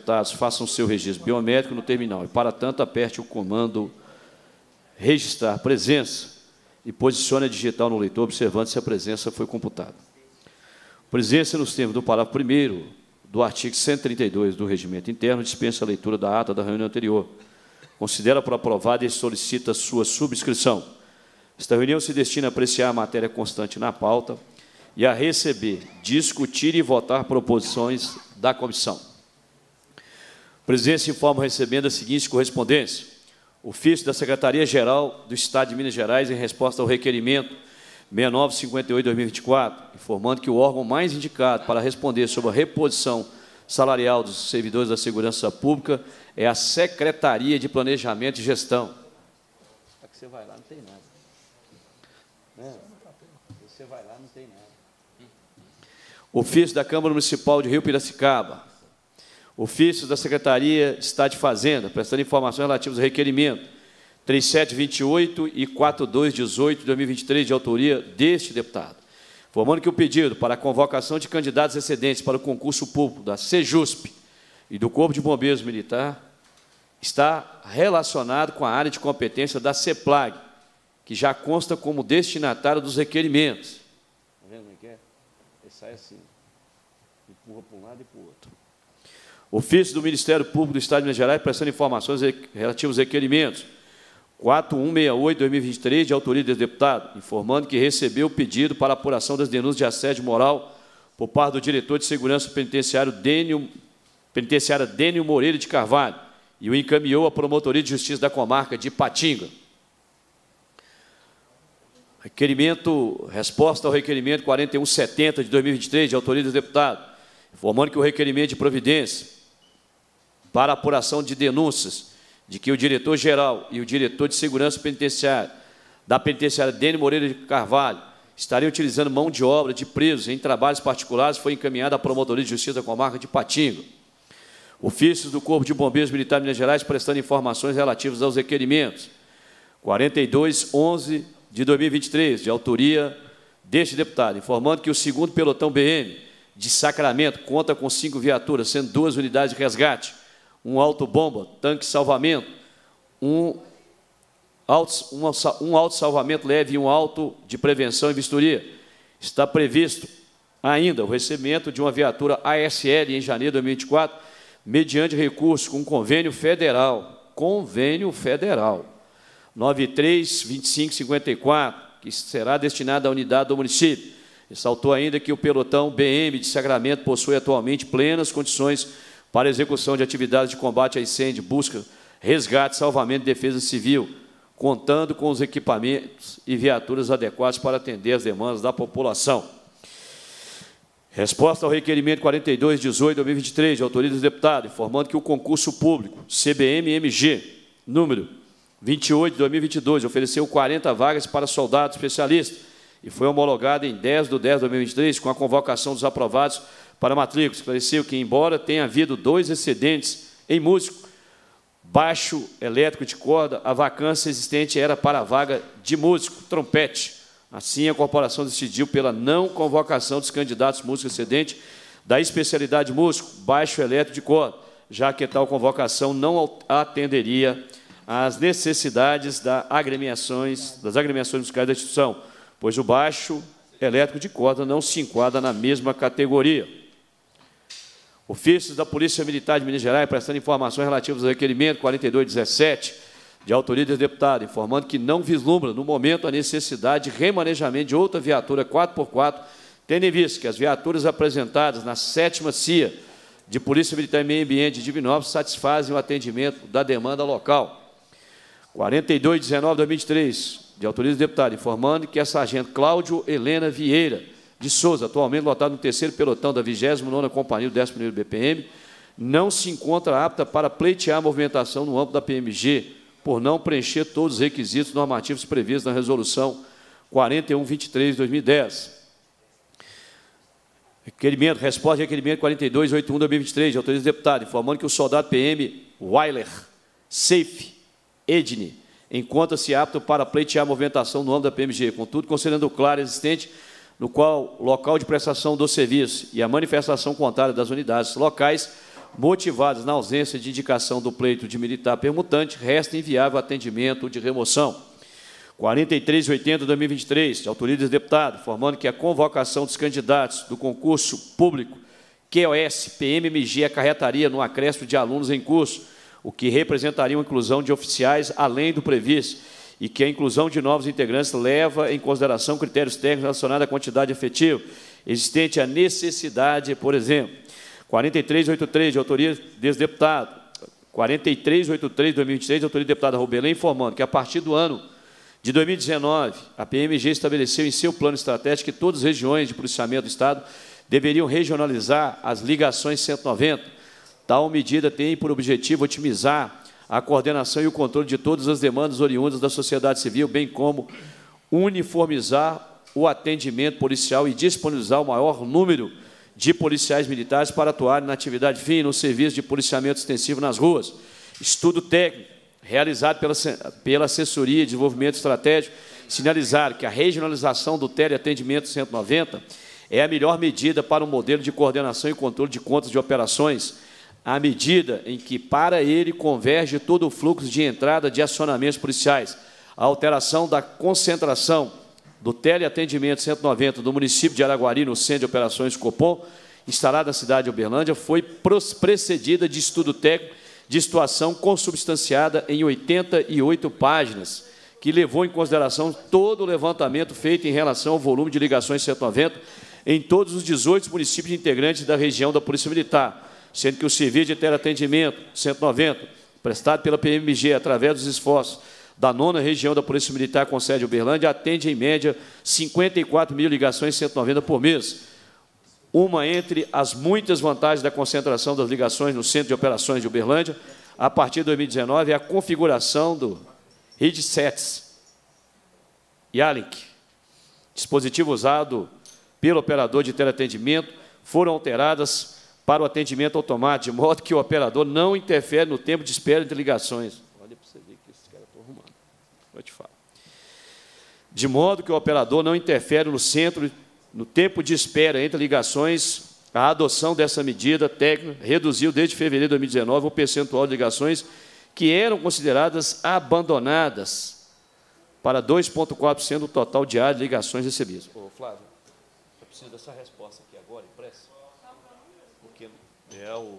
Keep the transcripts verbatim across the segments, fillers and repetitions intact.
deputados façam seu registro biométrico no terminal e, para tanto, aperte o comando registrar presença e posicione a digital no leitor, observando se a presença foi computada. Presença nos termos do parágrafo primeiro do artigo cento e trinta e dois do Regimento Interno dispensa a leitura da ata da reunião anterior. Considera por aprovada e solicita sua subscrição. Esta reunião se destina a apreciar a matéria constante na pauta e a receber, discutir e votar proposições da comissão. A presidência informa recebendo a seguinte correspondência. Ofício da Secretaria-Geral do Estado de Minas Gerais em resposta ao requerimento sessenta e nove cinquenta e oito barra dois mil e vinte e quatro, informando que o órgão mais indicado para responder sobre a reposição salarial dos servidores da Segurança Pública é a Secretaria de Planejamento e Gestão. Aqui você vai lá, não tem nada. É. Você vai lá, não tem nada. Ofício da Câmara Municipal de Rio Piracicaba. Ofício da Secretaria de Estado de Fazenda, prestando informações relativas ao requerimento três mil setecentos e vinte e oito e quatro mil duzentos e dezoito de dois mil e vinte e três, de autoria deste deputado. Informando que o pedido para a convocação de candidatos excedentes para o concurso público da Sejusp e do Corpo de Bombeiros Militar está relacionado com a área de competência da CEPLAG, que já consta como destinatário dos requerimentos. Está vendo como é que é? Ele sai assim, empurra para um lado e para o outro. Ofício do Ministério Público do Estado de Minas Gerais, prestando informações relativas aos requerimentos quatro mil cento e sessenta e oito de dois mil e vinte e três, de autoria do deputado, informando que recebeu o pedido para apuração das denúncias de assédio moral por parte do diretor de segurança penitenciário Dênio, penitenciária Dênio Moreira de Carvalho e o encaminhou à Promotoria de Justiça da Comarca de Ipatinga. Requerimento, resposta ao requerimento quarenta e um setenta de dois mil e vinte e três, de autoria do deputado, informando que o requerimento de providência para apuração de denúncias de que o diretor-geral e o diretor de segurança penitenciária da penitenciária Dênio Moreira de Carvalho estariam utilizando mão de obra de presos em trabalhos particulares, foi encaminhado à Promotoria de Justiça da Comarca de Ipatinga. Ofícios do Corpo de Bombeiros Militar de Minas Gerais, prestando informações relativas aos requerimentos quarenta e dois onze de dois mil e vinte e três, de autoria deste deputado, informando que o segundo pelotão B M de Sacramento conta com cinco viaturas, sendo duas unidades de resgate, um auto-bomba, tanque salvamento, um auto, um, um auto-salvamento leve e um auto de prevenção e vistoria. Está previsto ainda o recebimento de uma viatura A S L em janeiro de dois mil e vinte e quatro, mediante recurso com convênio federal, convênio federal, nove três vinte e cinco cinquenta e quatro, que será destinado à unidade do município. Ressaltou ainda que o pelotão B M de Sacramento possui atualmente plenas condições para execução de atividades de combate a incêndio, busca, resgate, salvamento e defesa civil, contando com os equipamentos e viaturas adequados para atender as demandas da população. Resposta ao requerimento quarenta e dois dezoito de dois mil e vinte e três, de autoria do deputado, informando que o concurso público C B M M G, número vinte e oito de dois mil e vinte e dois, ofereceu quarenta vagas para soldado especialista e foi homologado em dez de dez de dois mil e vinte e três, com a convocação dos aprovados para matrícula. Esclareceu que, embora tenha havido dois excedentes em músico, baixo elétrico de corda, a vacância existente era para a vaga de músico, trompete. Assim, a corporação decidiu pela não convocação dos candidatos músico excedente da especialidade músico, baixo elétrico de corda, já que tal convocação não atenderia às necessidades das agremiações, das agremiações musicais da instituição, pois o baixo elétrico de corda não se enquadra na mesma categoria. Ofícios da Polícia Militar de Minas Gerais, prestando informações relativas ao requerimento quarenta e dois dezessete, de autoria do deputado, informando que não vislumbra, no momento, a necessidade de remanejamento de outra viatura quatro por quatro, tendo em vista que as viaturas apresentadas na sétima C I A de Polícia Militar e Meio Ambiente de Divinópolis satisfazem o atendimento da demanda local. quarenta e dois dezenove de dois mil e vinte e três, de autoria do deputado, informando que a sargento Cláudio Helena Vieira de Souza, atualmente lotado no terceiro pelotão da vigésima nona Companhia do décimo primeiro B P M, não se encontra apta para pleitear a movimentação no âmbito da P M G, por não preencher todos os requisitos normativos previstos na Resolução quarenta e um vinte e três de dois mil e dez. Requerimento, resposta de requerimento quarenta e dois oitenta e um de dois mil e vinte e três, de autoria do deputado, informando que o soldado P M Weiler Seif Edne encontra-se apto para pleitear a movimentação no âmbito da P M G, contudo, considerando o claro existente no qual o local de prestação do serviço e a manifestação contrária das unidades locais, motivadas na ausência de indicação do pleito de militar permutante, resta inviável atendimento de remoção. quarenta e três de oitenta de dois mil e vinte e três, de autoria do deputado, informando que a convocação dos candidatos do concurso público Q O S P M M G acarretaria no acréscimo de alunos em curso, o que representaria uma inclusão de oficiais além do previsto, e que a inclusão de novos integrantes leva em consideração critérios técnicos relacionados à quantidade efetiva existente, à necessidade, por exemplo. quarenta e três de oitenta e três, de autoria desse deputado. quarenta e três de oitenta e três de dois mil e vinte e três, de autoria do deputado Rubelém, informando que, a partir do ano de dois mil e dezenove, a P M M G estabeleceu em seu plano estratégico que todas as regiões de policiamento do Estado deveriam regionalizar as ligações cento e noventa. Tal medida tem por objetivo otimizar a coordenação e o controle de todas as demandas oriundas da sociedade civil, bem como uniformizar o atendimento policial e disponibilizar o maior número de policiais militares para atuarem na atividade fim no serviço de policiamento extensivo nas ruas. Estudo técnico realizado pela, pela Assessoria de Desenvolvimento Estratégico sinalizar que a regionalização do teleatendimento cento e noventa é a melhor medida para um modelo de coordenação e controle de contas de operações, à medida em que, para ele, converge todo o fluxo de entrada de acionamentos policiais. A alteração da concentração do teleatendimento cento e noventa do município de Araguari, no Centro de Operações Copom, instalado na cidade de Uberlândia, foi precedida de estudo técnico de situação consubstanciada em oitenta e oito páginas, que levou em consideração todo o levantamento feito em relação ao volume de ligações cento e noventa em todos os dezoito municípios integrantes da região da Polícia Militar, sendo que o serviço de teleatendimento cento e noventa, prestado pela P M M G através dos esforços da nona região da Polícia Militar com sede em Uberlândia, atende, em média, cinquenta e quatro mil ligações cento e noventa por mês. Uma entre as muitas vantagens da concentração das ligações no Centro de Operações de Uberlândia, a partir de dois mil e dezenove, é a configuração do RIDSETS e ALINC, dispositivo usado pelo operador de teleatendimento, foram alteradas para o atendimento automático, de modo que o operador não interfere no tempo de espera entre ligações. Olha para você ver que esses caras estão arrumando. Vou te falar. De modo que o operador não interfere no centro, no tempo de espera entre ligações. A adoção dessa medida técnica reduziu, desde fevereiro de dois mil e dezenove, o percentual de ligações que eram consideradas abandonadas para dois vírgula quatro por cento do total diário de ligações recebidas. Ô, Flávio, eu preciso dessa resposta aqui agora, impressa. Porque é o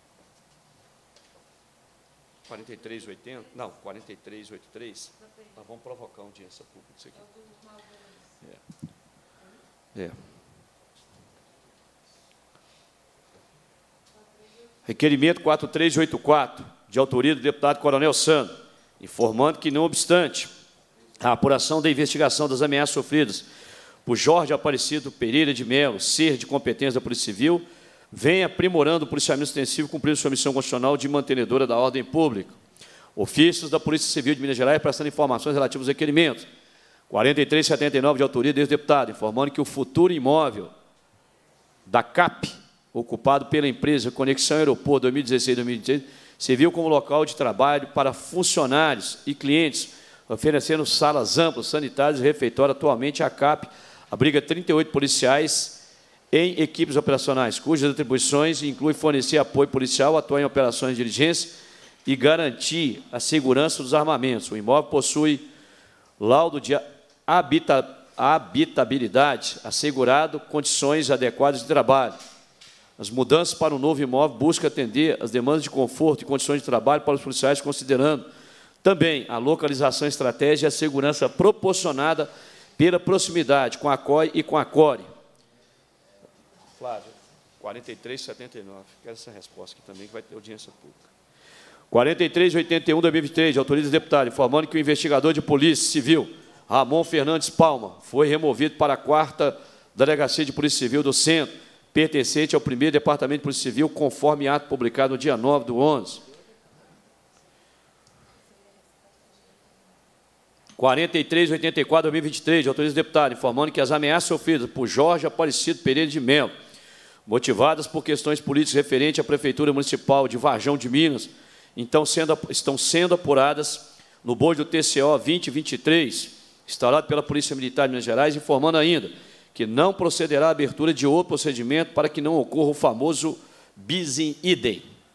quarenta e três oitenta, não, quarenta e três oitenta e três, nós vamos provocar uma audiência pública isso aqui. É. É. Requerimento quatro três oito quatro, de autoria do deputado Coronel Sandro, informando que, não obstante a apuração da investigação das ameaças sofridas por Jorge Aparecido Pereira de Melo, ser de competência da Polícia Civil, vem aprimorando o policiamento extensivo, cumprindo sua missão constitucional de mantenedora da ordem pública. Ofícios da Polícia Civil de Minas Gerais prestando informações relativas aos requerimentos. quarenta e três setenta e nove, de autoria desse deputado, informando que o futuro imóvel da C A P, ocupado pela empresa Conexão Aeroporto dois mil e dezesseis a dois mil e vinte e três, serviu como local de trabalho para funcionários e clientes, oferecendo salas amplas, sanitárias e refeitório. Atualmente, a C A P abriga trinta e oito policiais em equipes operacionais, cujas atribuições incluem fornecer apoio policial, atuar em operações de diligência e garantir a segurança dos armamentos. O imóvel possui laudo de habita, habitabilidade assegurado, condições adequadas de trabalho. As mudanças para o novo imóvel buscam atender às demandas de conforto e condições de trabalho para os policiais, considerando também a localização estratégica e a segurança proporcionada pela proximidade com a C O I e com a C O R E. Flávio, quarenta e três setenta e nove, quero essa resposta aqui também, que vai ter audiência pública. quarenta e três oitenta e um, dois mil e vinte e três, de autoria do deputado, informando que o investigador de Polícia Civil, Ramon Fernandes Palma, foi removido para a quarta Delegacia de Polícia Civil do Centro, pertencente ao primeiro Departamento de Polícia Civil, conforme ato publicado no dia nove do onze. quarenta e três oitenta e quatro, dois mil e vinte e três, de autoria do deputado, informando que as ameaças sofridas por Jorge Aparecido Pereira de Melo, motivadas por questões políticas referentes à Prefeitura Municipal de Varjão de Minas, então sendo, estão sendo apuradas no bojo do T C O vinte vinte e três, instaurado pela Polícia Militar de Minas Gerais, informando ainda que não procederá à abertura de outro procedimento para que não ocorra o famoso bis in idem.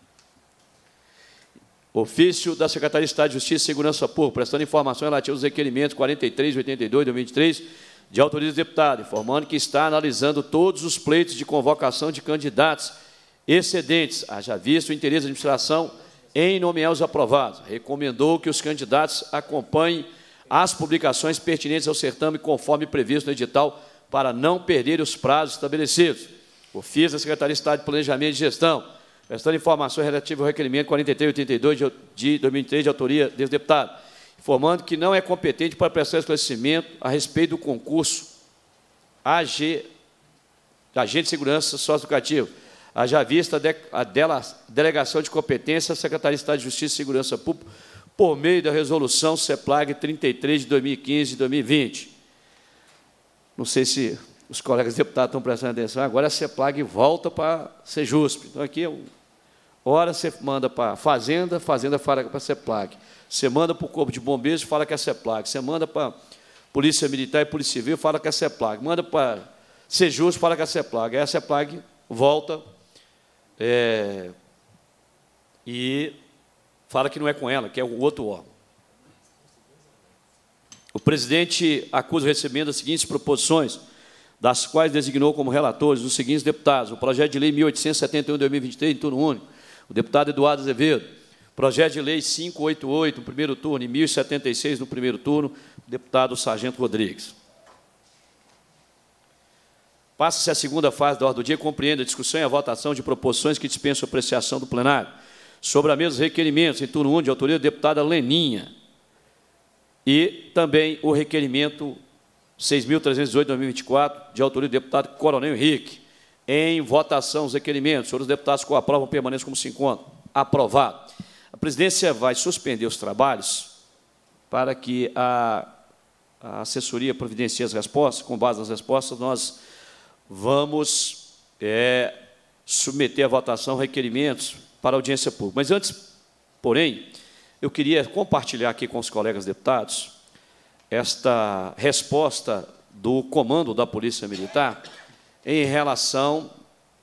Ofício da Secretaria de Estado de Justiça e Segurança Pública, prestando informações relativas aos requerimentos quarenta e três, oitenta e dois, dois mil e vinte e três, de autoria do deputado, informando que está analisando todos os pleitos de convocação de candidatos excedentes, haja visto o interesse da administração em nomear os aprovados. Recomendou que os candidatos acompanhem as publicações pertinentes ao certame, conforme previsto no edital, para não perder os prazos estabelecidos. Ofício da Secretaria de Estado de Planejamento e Gestão, prestando informações relativas ao requerimento quarenta e três, oitenta e dois de dois mil e três, de autoria desse deputado, informando que não é competente para prestar esclarecimento a respeito do concurso A G, Agente de Segurança Socioeducativo, haja vista a delegação de competência à Secretaria de Estado de Justiça e Segurança Pública, por meio da resolução CEPLAG trinta e três, de dois mil e quinze e dois mil e vinte. Não sei se os colegas deputados estão prestando atenção, agora a CEPLAG volta para a Sejusp. Então, aqui, ora você manda para a Fazenda, Fazenda fala para a CEPLAG. Você manda para o Corpo de Bombeiros, fala que é a CEPLAG. Você manda para a Polícia Militar e Polícia Civil, fala que é a CEPLAG. Manda para a Sejusp, fala que é a CEPLAG. Aí a CEPLAG volta é, e fala que não é com ela, que é o outro órgão. O presidente acusa o recebimento das seguintes proposições, das quais designou como relatores os seguintes deputados: o projeto de lei mil oitocentos e setenta e um, de dois mil e vinte e três, em turno único, o deputado Eduardo Azevedo; projeto de lei quinhentos e oitenta e oito, no primeiro turno, e mil e setenta e seis, no primeiro turno, o deputado Sargento Rodrigues. Passa-se a segunda fase da ordem do dia, compreende a discussão e a votação de proposições que dispensam a apreciação do plenário. Sobre a mesa, os requerimentos, em turno único, de autoria da deputada Leninha, e também o requerimento seis mil trezentos e dezoito, de dois mil e vinte e quatro, de autoria do deputado Coronel Henrique. Em votação, os requerimentos. Senhores deputados que o aprovam, permaneçam como se encontram. Aprovado. A presidência vai suspender os trabalhos para que a, a assessoria providencie as respostas. Com base nas respostas, nós vamos é, submeter à votação requerimentos para audiência pública. Mas antes, porém, eu queria compartilhar aqui com os colegas deputados esta resposta do comando da Polícia Militar em relação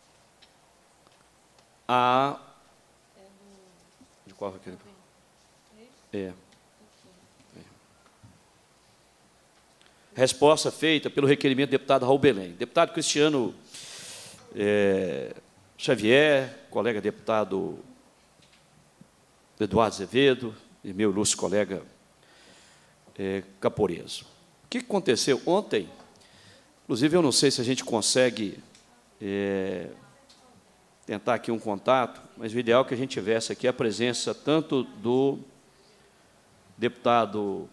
a... De qual requerimento? É. é. Resposta feita pelo requerimento do deputado Raul Belém. Deputado Cristiano é, Xavier, colega deputado Eduardo Azevedo e meu ilustre colega é, Caporeso. O que aconteceu ontem? Inclusive, eu não sei se a gente consegue é, tentar aqui um contato, mas o ideal é que a gente tivesse aqui a presença tanto do deputado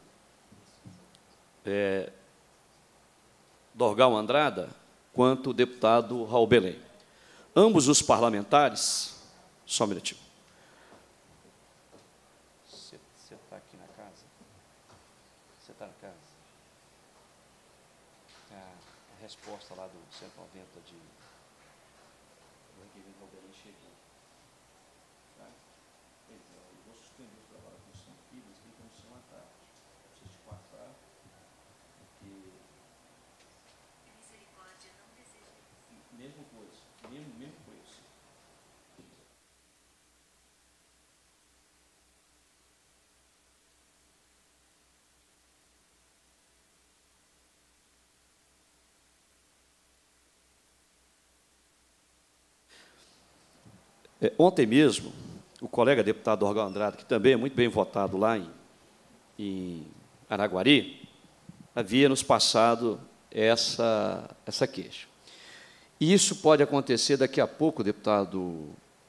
é, Dorgal Andrada, quanto o deputado Raul Belém. Ambos os parlamentares... Só um minutinho. Você está aqui na casa? Você está na casa? A, a resposta lá do cento e noventa de... do requerimento Raul Belém chegou. Tá? Pois é, eu vou suspender o trabalho com os filhos, que estão sendo à tarde. Preciso te passar, porque... Mesmo coisa, mesmo, mesmo coisa. É, ontem mesmo, o colega deputado Dorgal Andrade, que também é muito bem votado lá em, em Araguari, havia nos passado essa, essa queixa. E isso pode acontecer daqui a pouco, deputado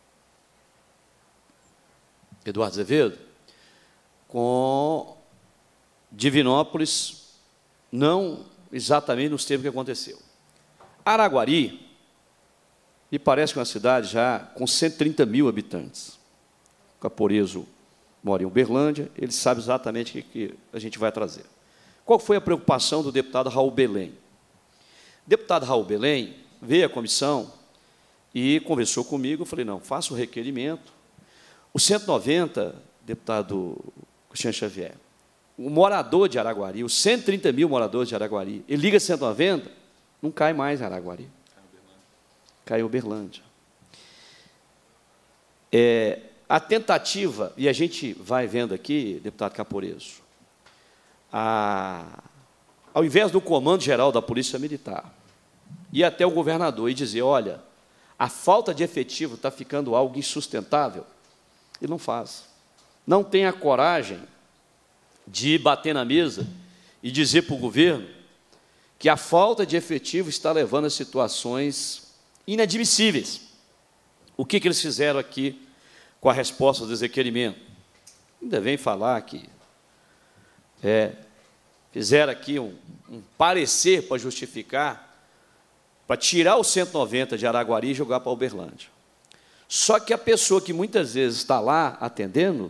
Eduardo Azevedo, com Divinópolis, não exatamente nos termos que aconteceu. Araguari, me parece que é uma cidade já com cento e trinta mil habitantes. O Caporeso mora em Uberlândia, ele sabe exatamente o que a gente vai trazer. Qual foi a preocupação do deputado Raul Belém? O deputado Raul Belém veio à comissão e conversou comigo. Eu falei, não, faça o requerimento. O cento e noventa, deputado Cristiano Xavier, o morador de Araguari, os cento e trinta mil moradores de Araguari, ele liga cento e noventa, não cai mais em Araguari. Caiu Uberlândia. É, a tentativa, e a gente vai vendo aqui, deputado Caporeso, a, ao invés do comando-geral da Polícia Militar, ir até o governador e dizer, olha, a falta de efetivo está ficando algo insustentável, ele não faz. Não tem a coragem de bater na mesa e dizer para o governo que a falta de efetivo está levando a situações inadmissíveis. O que, que eles fizeram aqui com a resposta do requerimento? Ainda vem falar que é, fizeram aqui um, um parecer para justificar, para tirar o cento e noventa de Araguari e jogar para Uberlândia. Só que a pessoa que muitas vezes está lá atendendo,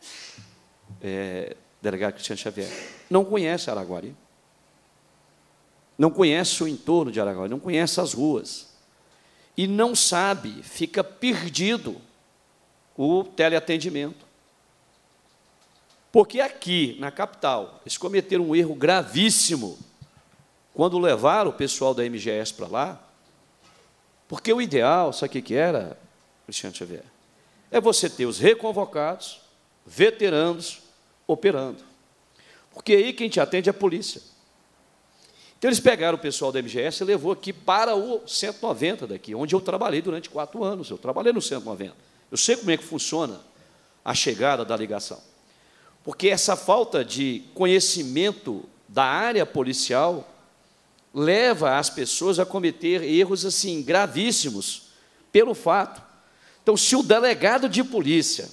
é, delegado Cristiano Xavier, não conhece Araguari, não conhece o entorno de Araguari, não conhece as ruas, e não sabe, fica perdido o teleatendimento. Porque aqui, na capital, eles cometeram um erro gravíssimo quando levaram o pessoal da M G S para lá, porque o ideal, sabe o que era, Cristiano Xavier? É você ter os reconvocados, veteranos, operando. Porque aí quem te atende é a polícia. Então, eles pegaram o pessoal da M G S e levou aqui para o cento e noventa daqui, onde eu trabalhei durante quatro anos. Eu trabalhei no cento e noventa. Eu sei como é que funciona a chegada da ligação. Porque essa falta de conhecimento da área policial leva as pessoas a cometer erros assim gravíssimos pelo fato. Então, se o delegado de polícia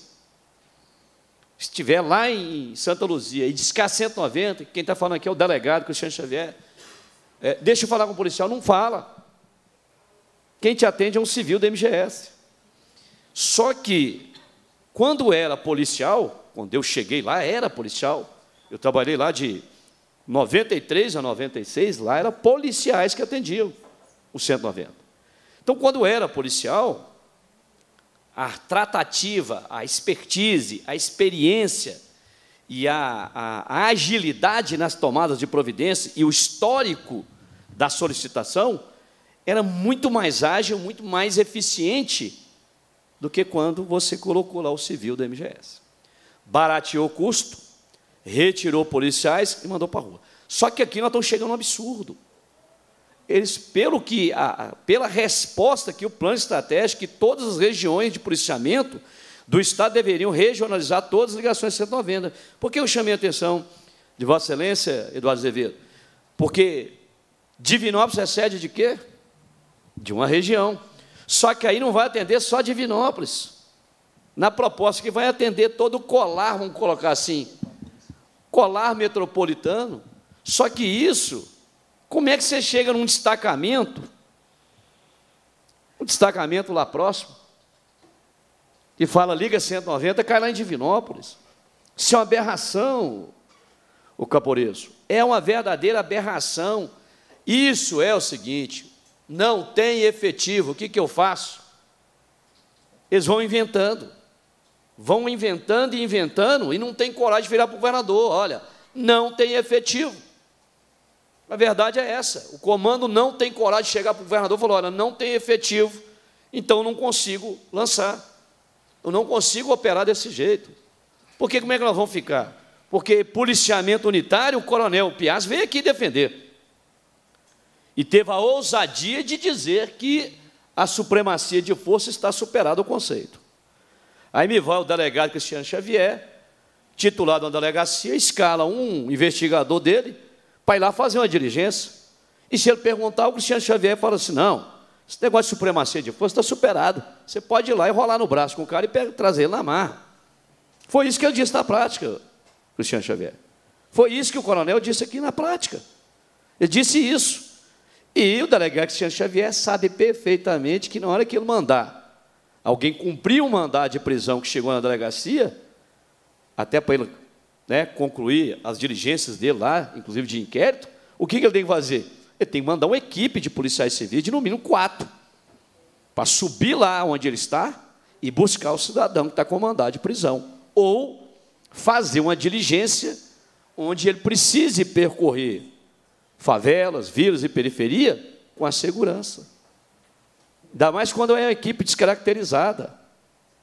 estiver lá em Santa Luzia e discar cento e noventa, quem está falando aqui é o delegado Cristiano Xavier, é, deixa eu falar com o policial, não fala. Quem te atende é um civil da M G S. Só que, quando era policial, quando eu cheguei lá, era policial, eu trabalhei lá de noventa e três a noventa e seis, lá eram policiais que atendiam o cento e noventa. Então, quando era policial, a tratativa, a expertise, a experiência e a, a, a agilidade nas tomadas de providência e o histórico da solicitação era muito mais ágil, muito mais eficiente do que quando você colocou lá o civil da M G S. Barateou o custo, retirou policiais e mandou para a rua. Só que aqui nós estamos chegando a um absurdo. Eles, pelo que, a, a, pela resposta que o plano estratégico, que todas as regiões de policiamento do Estado deveriam regionalizar todas as ligações cento e noventa. Por que eu chamei a atenção de Vossa Excelência, Eduardo Azevedo? Porque Divinópolis é sede de quê? De uma região. Só que aí não vai atender só Divinópolis. Na proposta que vai atender todo o colar, vamos colocar assim, colar metropolitano. Só que isso, como é que você chega num destacamento, um destacamento lá próximo, que fala Liga cento e noventa, cai lá em Divinópolis? Isso é uma aberração, o Caporeso. É uma verdadeira aberração. Isso é o seguinte, não tem efetivo. O que, que eu faço? Eles vão inventando. Vão inventando e inventando e não tem coragem de virar para o governador. Olha, não tem efetivo. A verdade é essa. O comando não tem coragem de chegar para o governador e falar, olha, não tem efetivo, então não consigo lançar. Eu não consigo operar desse jeito. Porque como é que nós vamos ficar? Porque policiamento unitário, o coronel Piaz veio aqui defender. E teve a ousadia de dizer que a supremacia de força está superada o conceito. Aí me vai o delegado Cristiano Xavier, titular de uma delegacia, escala um investigador dele para ir lá fazer uma diligência. E se ele perguntar, o Cristiano Xavier fala assim, não, esse negócio de supremacia de força está superado. Você pode ir lá e rolar no braço com o cara e pegar, trazer ele na marra. Foi isso que ele disse na prática, Cristiano Xavier. Foi isso que o coronel disse aqui na prática. Ele disse isso. E o delegado Cristiano Xavier sabe perfeitamente que na hora que ele mandar alguém cumprir um mandado de prisão que chegou na delegacia, até para ele, né, concluir as diligências dele lá, inclusive de inquérito, o que, que ele tem que fazer? Ele tem que mandar uma equipe de policiais civis, de no mínimo quatro, para subir lá onde ele está e buscar o cidadão que está com mandado de prisão. Ou fazer uma diligência onde ele precise percorrer favelas, vilas e periferia com a segurança. Ainda mais quando é uma equipe descaracterizada.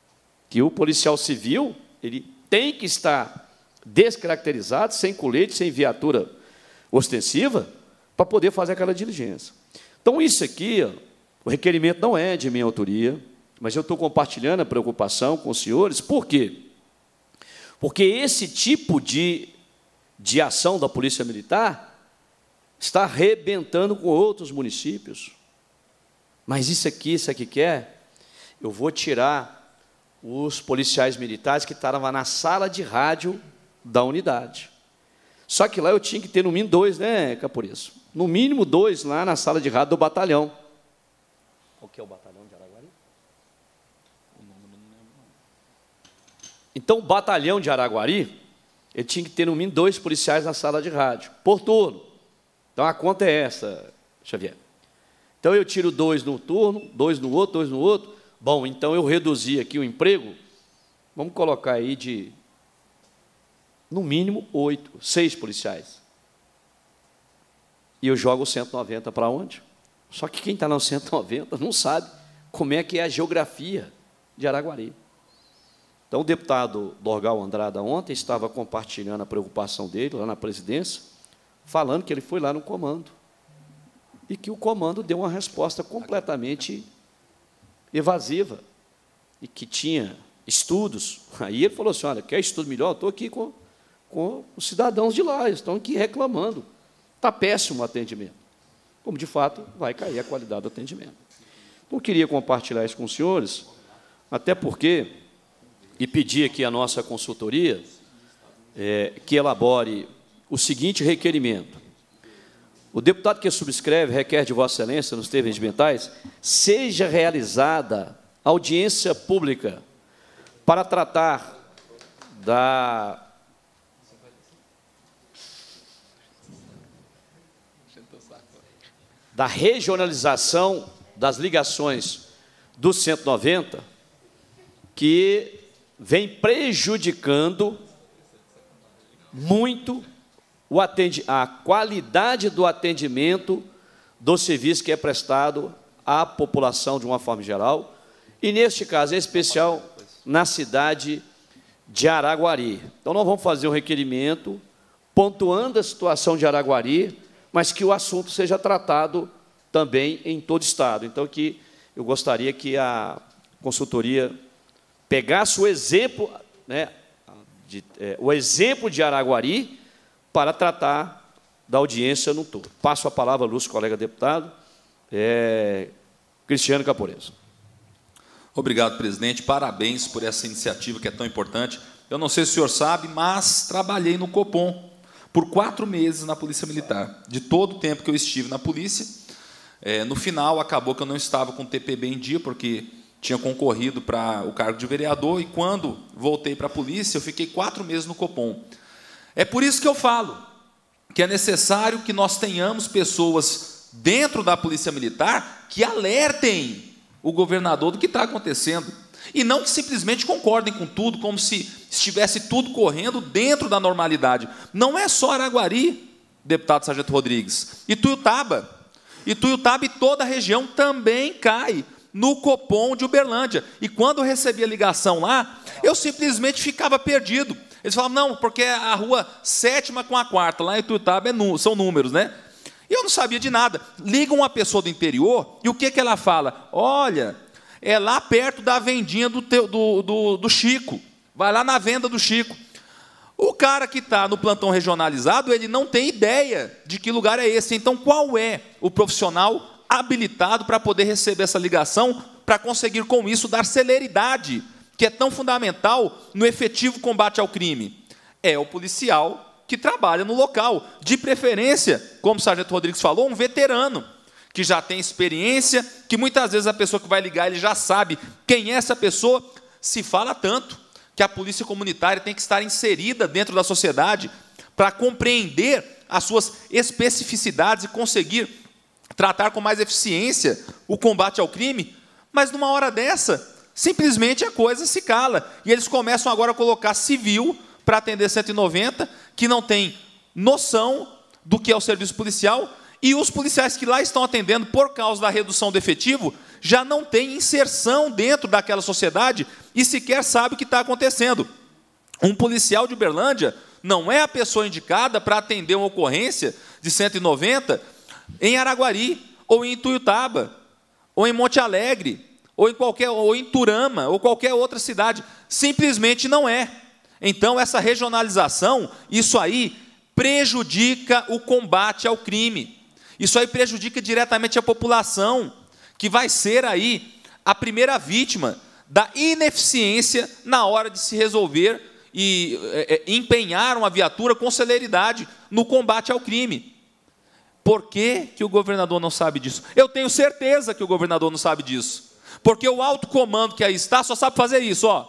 que o policial civil ele tem que estar descaracterizado, sem colete, sem viatura ostensiva, para poder fazer aquela diligência. Então, isso aqui, ó, o requerimento não é de minha autoria, mas eu estou compartilhando a preocupação com os senhores. Por quê? Porque esse tipo de, de ação da Polícia Militar está arrebentando com outros municípios. Mas isso aqui, isso aqui quer, eu vou tirar os policiais militares que estavam lá na sala de rádio da unidade. Só que lá eu tinha que ter no mínimo dois, né, Capuriço? No mínimo dois lá na sala de rádio do batalhão. O que é o batalhão de Araguari? Então, o batalhão de Araguari, ele tinha que ter no mínimo dois policiais na sala de rádio, por turno. Então, a conta é essa, Xavier. Então, eu tiro dois no turno, dois no outro, dois no outro. Bom, então, eu reduzi aqui o emprego, vamos colocar aí de, no mínimo, oito, seis policiais. E eu jogo o cento e noventa para onde? Só que quem está no cento e noventa não sabe como é que é a geografia de Araguari. Então, o deputado Dorgal Andrada ontem estava compartilhando a preocupação dele lá na presidência, falando que ele foi lá no comando e que o comando deu uma resposta completamente evasiva e que tinha estudos. Aí ele falou assim, olha, quer estudo melhor? Eu estou aqui com, com os cidadãos de lá, eles estão aqui reclamando. Está péssimo o atendimento. Como, de fato, vai cair a qualidade do atendimento. Então, eu queria compartilhar isso com os senhores, até porque, e pedir aqui à nossa consultoria, é, que elabore o seguinte requerimento. O deputado que subscreve requer de Vossa Excelência, nos termos regimentais, seja realizada audiência pública para tratar da da regionalização das ligações do cento e noventa, que vem prejudicando muito o atendi- a qualidade do atendimento do serviço que é prestado à população de uma forma geral, e, neste caso em especial, na cidade de Araguari. Então, nós vamos fazer um requerimento pontuando a situação de Araguari, mas que o assunto seja tratado também em todo o Estado. Então, que eu gostaria que a consultoria pegasse o exemplo, né, de, é, o exemplo de Araguari para tratar da audiência no todo. Passo a palavra, Lúcio, colega deputado, é, Cristiano Capureza. Obrigado, presidente. Parabéns por essa iniciativa que é tão importante. Eu não sei se o senhor sabe, mas trabalhei no Copom por quatro meses na Polícia Militar. De todo o tempo que eu estive na polícia, é, no final, acabou que eu não estava com o T P B em dia, porque tinha concorrido para o cargo de vereador, e quando voltei para a polícia, eu fiquei quatro meses no Copom. É por isso que eu falo que é necessário que nós tenhamos pessoas dentro da Polícia Militar que alertem o governador do que está acontecendo, e não que simplesmente concordem com tudo, como se estivesse tudo correndo dentro da normalidade. Não é só Araguari, deputado Sargento Rodrigues, Ituiutaba. Ituiutaba e toda a região também cai no Copom de Uberlândia. E quando eu recebi a ligação lá, eu simplesmente ficava perdido. Eles falavam, não, porque a rua sétima com a quarta, lá em Ituiutaba é, são números, né? E eu não sabia de nada. Liga uma pessoa do interior, e o que, que ela fala? Olha, é lá perto da vendinha do, teu, do, do, do Chico. Vai lá na venda do Chico. O cara que está no plantão regionalizado, ele não tem ideia de que lugar é esse. Então, qual é o profissional habilitado para poder receber essa ligação, para conseguir, com isso, dar celeridade, que é tão fundamental no efetivo combate ao crime? É o policial que trabalha no local, de preferência, como o Sargento Rodrigues falou, um veterano, que já tem experiência, que muitas vezes a pessoa que vai ligar, ele já sabe quem é essa pessoa. Se fala tanto que a polícia comunitária tem que estar inserida dentro da sociedade para compreender as suas especificidades e conseguir tratar com mais eficiência o combate ao crime, mas numa hora dessa, simplesmente a coisa se cala, e eles começam agora a colocar civil para atender cento e noventa, que não tem noção do que é o serviço policial, e os policiais que lá estão atendendo, por causa da redução do efetivo, já não têm inserção dentro daquela sociedade e sequer sabe o que está acontecendo. Um policial de Uberlândia não é a pessoa indicada para atender uma ocorrência de cento e noventa em Araguari, ou em Ituiutaba, ou em Monte Alegre, ou em, qualquer, ou em Turama, ou qualquer outra cidade. Simplesmente não é. Então, essa regionalização, isso aí prejudica o combate ao crime. Isso aí prejudica diretamente a população, que vai ser aí a primeira vítima da ineficiência na hora de se resolver e é, empenhar uma viatura com celeridade no combate ao crime. Por que que o governador não sabe disso? Eu tenho certeza que o governador não sabe disso, porque o alto comando que aí está só sabe fazer isso, ó,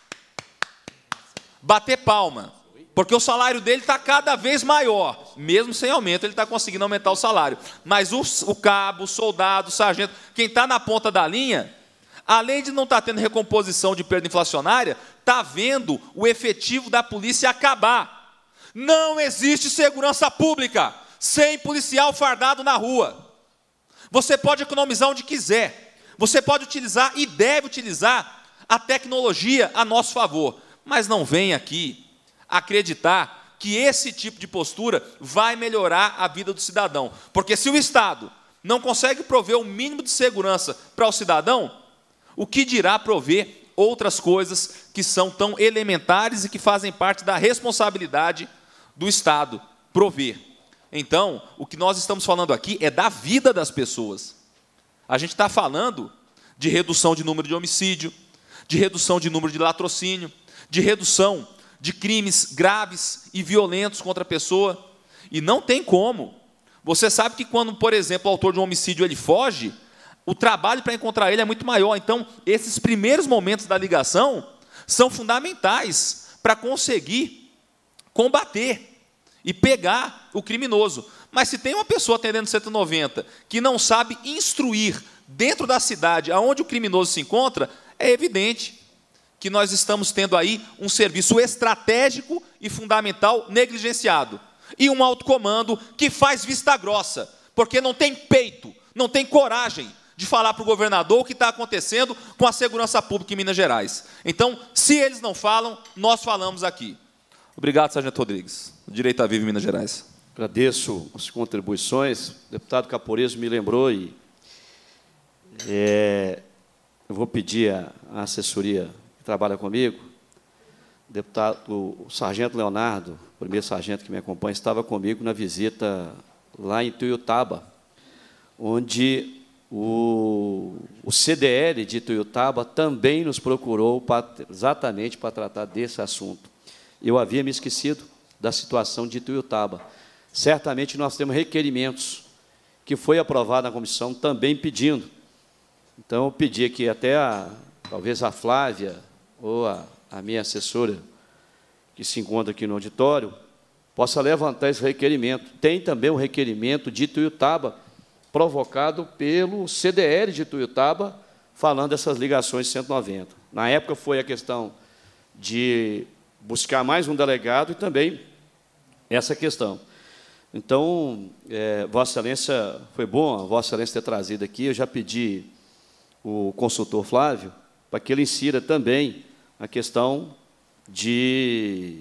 bater palma, porque o salário dele está cada vez maior, mesmo sem aumento, ele está conseguindo aumentar o salário, mas o, o cabo, o soldado, o sargento, quem está na ponta da linha, além de não estar tendo recomposição de perda inflacionária, está vendo o efetivo da polícia acabar. Não existe segurança pública sem policial fardado na rua. Você pode economizar onde quiser, você pode utilizar e deve utilizar a tecnologia a nosso favor, mas não vem aqui acreditar que esse tipo de postura vai melhorar a vida do cidadão, porque se o Estado não consegue prover o mínimo de segurança para o cidadão, o que dirá prover outras coisas que são tão elementares e que fazem parte da responsabilidade do Estado prover. Então, o que nós estamos falando aqui é da vida das pessoas. A gente está falando de redução de número de homicídio, de redução de número de latrocínio, de redução de crimes graves e violentos contra a pessoa. E não tem como. Você sabe que quando, por exemplo, o autor de um homicídio ele foge, o trabalho para encontrar ele é muito maior. Então, esses primeiros momentos da ligação são fundamentais para conseguir combater e pegar o criminoso. Mas se tem uma pessoa atendendo cento e noventa que não sabe instruir dentro da cidade aonde o criminoso se encontra, é evidente que nós estamos tendo aí um serviço estratégico e fundamental negligenciado. E um alto comando que faz vista grossa, porque não tem peito, não tem coragem de falar para o governador o que está acontecendo com a segurança pública em Minas Gerais. Então, se eles não falam, nós falamos aqui. Obrigado, Sargento Rodrigues. Direito à Vida em Minas Gerais. Agradeço as contribuições. O deputado Caporeso me lembrou e é, eu vou pedir à assessoria que trabalha comigo, o deputado, o sargento Leonardo, o primeiro sargento que me acompanha, estava comigo na visita lá em Ituiutaba, onde o, o C D L de Ituiutaba também nos procurou pra, exatamente para tratar desse assunto. Eu havia me esquecido da situação de Ituiutaba. Certamente nós temos requerimentos que foi aprovado na comissão também pedindo. Então, eu pedi aqui até, a, talvez, a Flávia ou a, a minha assessora, que se encontra aqui no auditório, possa levantar esse requerimento. Tem também o requerimento de Ituiutaba, provocado pelo C D L de Ituiutaba, falando dessas ligações de cento e noventa. Na época, foi a questão de buscar mais um delegado e também essa questão. Então, é, Vossa Excelência, foi bom a Vossa Excelência ter trazido aqui, eu já pedi o consultor Flávio para que ele insira também a questão de,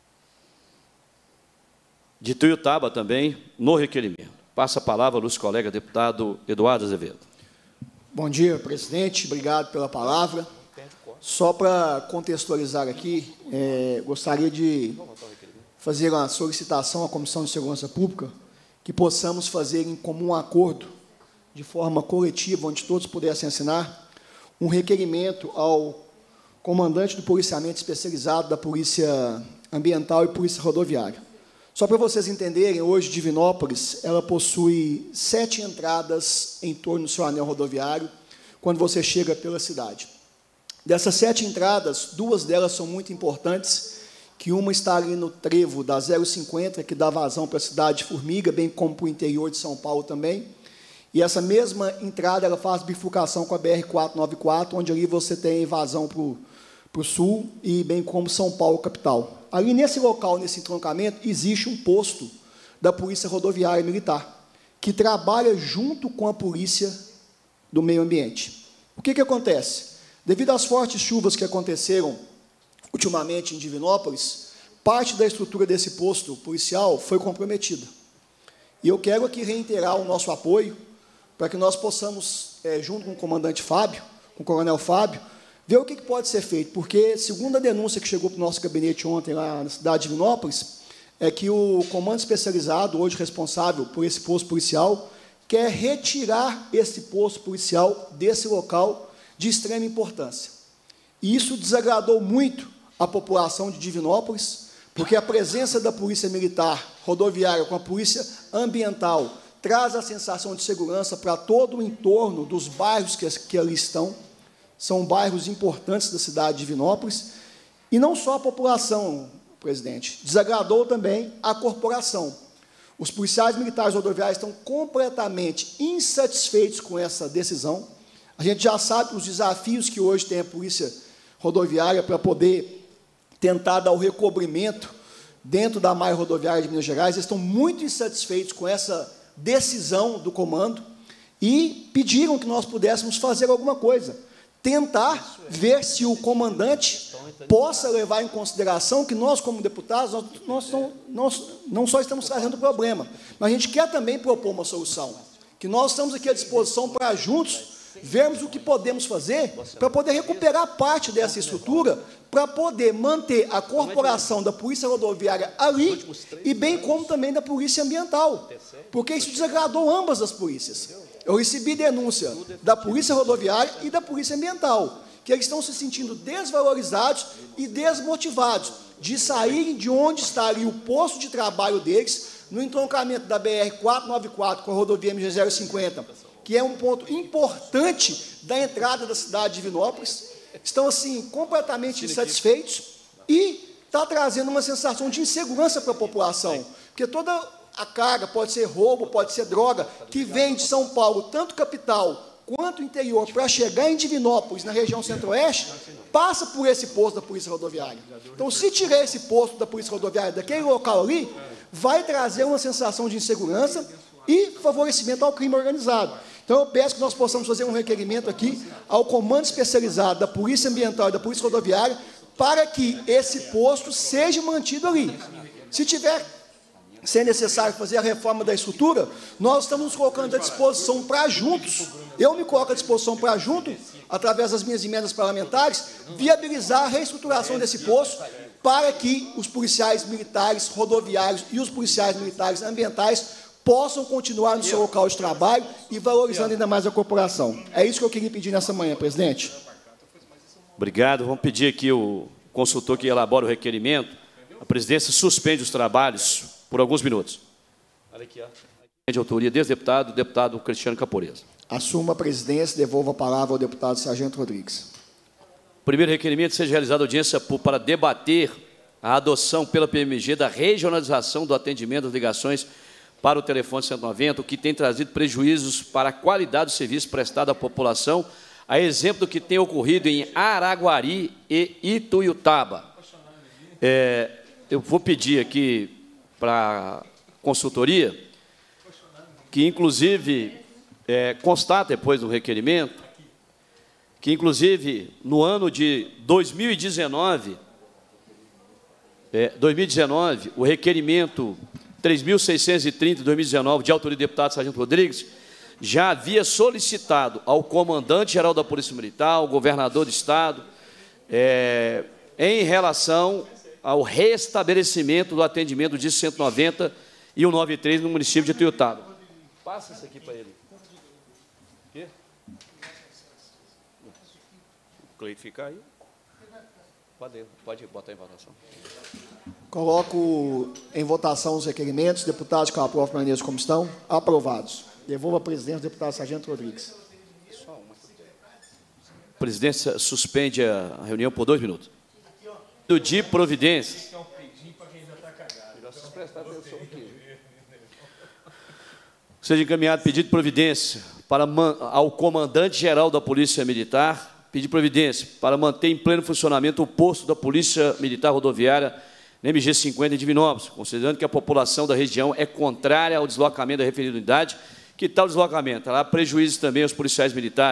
de Ituiutaba também no requerimento. Passa a palavra ao nosso colega deputado Eduardo Azevedo. Bom dia, presidente, obrigado pela palavra. Só para contextualizar aqui, é, gostaria de fazer uma solicitação à Comissão de Segurança Pública que possamos fazer em comum acordo, de forma coletiva, onde todos pudessem assinar, um requerimento ao comandante do policiamento especializado da Polícia Ambiental e Polícia Rodoviária. Só para vocês entenderem, hoje, Divinópolis, ela possui sete entradas em torno do seu anel rodoviário, quando você chega pela cidade. Dessas sete entradas, duas delas são muito importantes, que uma está ali no trevo da zero cinquenta, que dá vazão para a cidade de Formiga, bem como para o interior de São Paulo também. E essa mesma entrada ela faz bifurcação com a B R quatrocentos e noventa e quatro, onde ali você tem vazão para o, para o sul e bem como São Paulo, capital. Ali nesse local, nesse entroncamento, existe um posto da Polícia Rodoviária Militar, que trabalha junto com a Polícia do Meio Ambiente. O que, que acontece? Devido às fortes chuvas que aconteceram ultimamente em Divinópolis, parte da estrutura desse posto policial foi comprometida. E eu quero aqui reiterar o nosso apoio para que nós possamos, é, junto com o comandante Fábio, com o coronel Fábio, ver o que pode ser feito, porque, segundo a denúncia que chegou para o nosso gabinete ontem lá na cidade de Divinópolis, é que o comando especializado, hoje responsável por esse posto policial, quer retirar esse posto policial desse local de extrema importância. E isso desagradou muito a população de Divinópolis, porque a presença da Polícia Militar Rodoviária com a Polícia Ambiental traz a sensação de segurança para todo o entorno dos bairros que, que ali estão. São bairros importantes da cidade de Divinópolis. E não só a população, presidente, desagradou também a corporação. Os policiais militares rodoviários estão completamente insatisfeitos com essa decisão. A gente já sabe os desafios que hoje tem a Polícia Rodoviária para poder tentar dar o recobrimento dentro da malha rodoviária de Minas Gerais. Eles estão muito insatisfeitos com essa decisão do comando e pediram que nós pudéssemos fazer alguma coisa, tentar ver se o comandante possa levar em consideração que nós, como deputados, nós, nós, não, nós não só estamos trazendo o problema, mas a gente quer também propor uma solução, que nós estamos aqui à disposição para juntos vermos o que podemos fazer para poder recuperar parte dessa estrutura, para poder manter a corporação da Polícia Rodoviária ali, e bem como também da Polícia Ambiental, porque isso desagradou ambas as polícias. Eu recebi denúncia da Polícia Rodoviária e da Polícia Ambiental, que eles estão se sentindo desvalorizados e desmotivados de saírem de onde está ali o posto de trabalho deles, no entroncamento da B R quatrocentos e noventa e quatro com a rodovia M G zero cinquenta, que é um ponto importante da entrada da cidade de Divinópolis. Estão, assim, completamente insatisfeitos e está trazendo uma sensação de insegurança para a população, porque toda a carga, pode ser roubo, pode ser droga, que vem de São Paulo, tanto capital quanto interior, para chegar em Divinópolis, na região centro-oeste, passa por esse posto da Polícia Rodoviária. Então, se tirar esse posto da Polícia Rodoviária daquele local ali, vai trazer uma sensação de insegurança e favorecimento ao crime organizado. Então, eu peço que nós possamos fazer um requerimento aqui ao comando especializado da Polícia Ambiental e da Polícia Rodoviária para que esse posto seja mantido ali. Se tiver, se é necessário fazer a reforma da estrutura, nós estamos nos colocando à disposição para juntos, eu me coloco à disposição para junto, através das minhas emendas parlamentares, viabilizar a reestruturação desse posto para que os policiais militares rodoviários e os policiais militares ambientais possam continuar no seu local de trabalho e valorizando ainda mais a corporação. É isso que eu queria pedir nessa manhã, presidente. Obrigado. Vamos pedir aqui o consultor que elabora o requerimento. A presidência suspende os trabalhos por alguns minutos. Olha aqui, ó. De autoria desse deputado, o deputado Cristiano Caporeza. Assumo a presidência e devolvo a palavra ao deputado Sargento Rodrigues. Primeiro requerimento, seja realizada audiência para debater a adoção pela P M G da regionalização do atendimento das ligações para o telefone cento e noventa, o que tem trazido prejuízos para a qualidade do serviço prestado à população, a exemplo do que tem ocorrido em Araguari e Ituiutaba. É, eu vou pedir aqui para a consultoria que, inclusive, é, constate depois do requerimento, que, inclusive, no ano de dois mil e dezenove, é, dois mil e dezenove, o requerimento três mil seiscentos e trinta de dois mil e dezenove, de autoria do deputado Sargento Rodrigues, já havia solicitado ao comandante-geral da Polícia Militar, ao governador do Estado, é, em relação ao restabelecimento do atendimento de cento e noventa e o noventa e três no município de Ituiutaba. Passa isso aqui para ele. O quê? O Cleito fica aí. Pode, pode botar em votação. Coloco em votação os requerimentos. Deputados que aprovam permaneçam como estão. Aprovados. Devolvo a presidência do deputado Sargento Rodrigues. A presidência suspende a reunião por dois minutos. De providências. Seja encaminhado pedido de providência para, ao comandante-geral da Polícia Militar, pedir providência para manter em pleno funcionamento o posto da Polícia Militar Rodoviária na M G cinquenta em Divinópolis, considerando que a população da região é contrária ao deslocamento da referida unidade. Que tal deslocamento? Há prejuízos também aos policiais militares.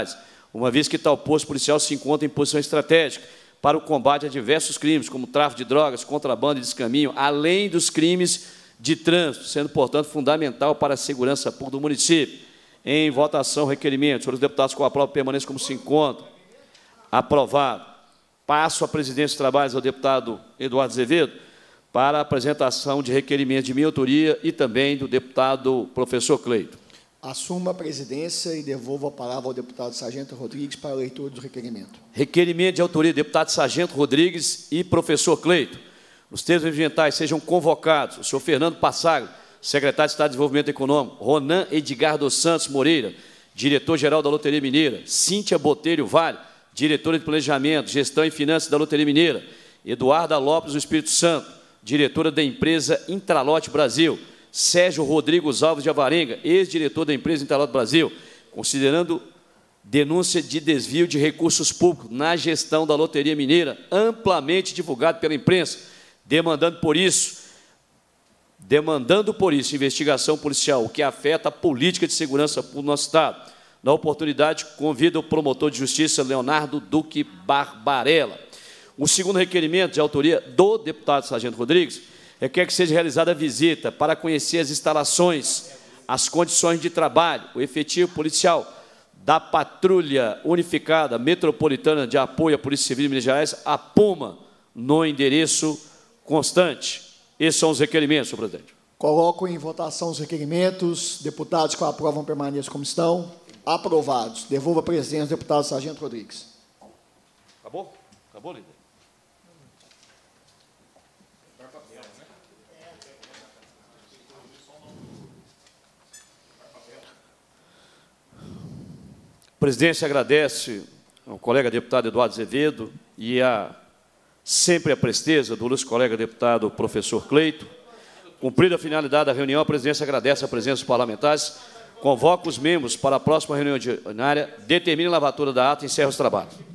uma vez que tal posto policial se encontra em posição estratégica para o combate a diversos crimes, como tráfico de drogas, contrabando e descaminho, além dos crimes de trânsito, sendo, portanto, fundamental para a segurança pública do município. Em votação, requerimento. Senhores deputados, com a prova permanece como se encontra. Aprovado. Passo a presidência de trabalhos ao deputado Eduardo Azevedo para a apresentação de requerimento de minha autoria e também do deputado professor Cleito. Assumo a presidência e devolvo a palavra ao deputado Sargento Rodrigues para a leitura do requerimento. Requerimento de autoria do deputado Sargento Rodrigues e professor Cleito. Os termos ambientais sejam convocados o senhor Fernando Passago, secretário de Estado de Desenvolvimento Econômico, Ronan Edgar dos Santos Moreira, diretor-geral da Loteria Mineira, Cíntia Botelho Vale, diretora de Planejamento, Gestão e Finanças da Loteria Mineira, Eduarda Lopes do Espírito Santo, diretora da empresa Intralote Brasil, Sérgio Rodrigues Alves de Avarenga, ex-diretor da empresa Intralote Brasil, considerando denúncia de desvio de recursos públicos na gestão da Loteria Mineira, amplamente divulgado pela imprensa, demandando por isso, demandando por isso investigação policial, o que afeta a política de segurança pública do nosso Estado. Na oportunidade, convido o promotor de justiça, Leonardo Duque Barbarella. O segundo requerimento, de autoria do deputado Sargento Rodrigues, requer que seja realizada a visita para conhecer as instalações, as condições de trabalho, o efetivo policial da Patrulha Unificada Metropolitana de Apoio à Polícia Civil de Minas Gerais, a PUMA, no endereço constante. Esses são os requerimentos, senhor presidente. Coloco em votação os requerimentos. Deputados que aprovam permaneçam como estão. Aprovados. Devolvo a presidência do deputado Sargento Rodrigues. Acabou? Acabou, líder? A presidência agradece ao colega deputado Eduardo Azevedo e a sempre a presteza do ilustre colega deputado professor Cleito. Cumprida a finalidade da reunião, a presidência agradece a presença dos parlamentares, convoca os membros para a próxima reunião ordinária, determina a lavatura da ata e encerra os trabalhos.